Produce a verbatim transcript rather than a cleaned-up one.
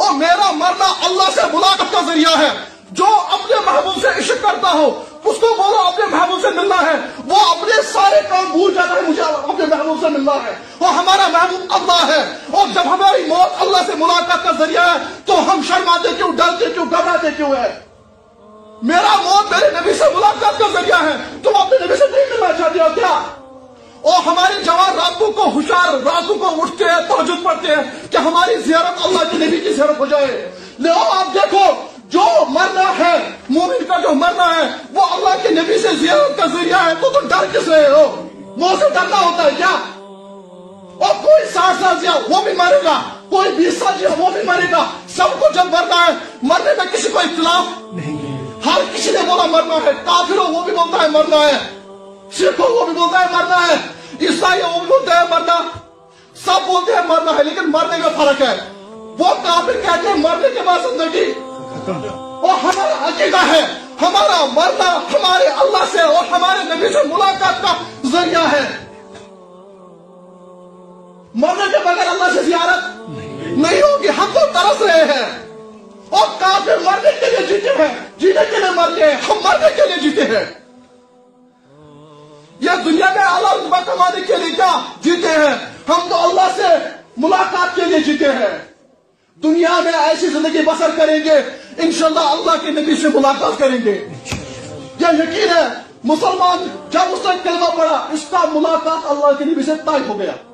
تو میرا مرنا اللہ سے ملاقات کا ذریعہ ہے. جو اپنے محبوب سے عشق کرتا ہو اس کو بولو اپنے محبوب سے ملنا ہے. وہ اپنے سارے کام بھول جاتا ہے, مجھے اپنے محبوب سے ملنا ہے. اور ہمارا محبوب اللہ ہے. اور جب ہماری موت اللہ سے ملاقات کا ذریعہ ہے تو ہم شرماتے کیوں, ڈرتے کیوں, گھبراتے کیوں ہے؟ میرا موت میرے نبی سے ملاقات کا ذریعہ ہے. تم اپنے نبی سے نہیں ملنا چاہتے ہو کیا؟ اور ہمارے جوان راتوں کو ہوشیار راتوں کو اٹھتے ہیں, تہجد پڑھتے ہیں کہ ہماری زیارت اللہ کے نبی کی زیارت ہو جائے. لو آپ دیکھو, جو مرنا ہے مومن کا, جو مرنا ہے وہ اللہ کے نبی سے زیارت کا ذریعہ ہے. تو تم ڈر کس رہے ہو؟ موت سے ڈرنا ہوتا ہے کیا؟ اور کوئی ساٹھ سال جیا وہ بھی مرے گا, کوئی بیس سال جیا وہ بھی مرے گا. سب کو جب مرنا ہے, مرنے میں کسی کو اختلاف نہیں. ہر کسی نے بولا مرنا ہے. کافر ہو وہ بھی بولتا ہے مرنا ہے, سکھ ہو وہ بھی بولتا ہے مرنا ہے, عیسائی ہو وہ بھی بولتا ہے مرنا. سب بولتے ہیں مرنا ہے, لیکن مرنے میں فرق ہے. وہ کافر کہتے ہیں مرنے کے بعد زندگی. اور ہمارا عقیدہ ہے ہمارا مرنا ہمارے اللہ سے اور ہمارے نبی سے ملاقات کا ذریعہ ہے. مرنے کے بغیر اللہ سے زیارت نہیں ہوگی. ہم تو ترس رہے ہیں. اور کافر مرنے کے لیے جیتے ہیں, جینے کے لیے مر گئے. ہم مرنے کے لیے جیتے ہیں. یہ دنیا میں اعلیٰ رتبہ کمانے کے لیے کیا جیتے ہیں؟ ہم تو اللہ سے ملاقات کے لیے جیتے ہیں. دنیا میں ایسی زندگی بسر کریں گے, انشاءاللہ اللہ کے نبی سے ملاقات کریں گے. یہ یقین ہے. مسلمان جب اس نے کلمہ پڑھا, اس کا ملاقات اللہ کے نبی سے طے ہو گیا.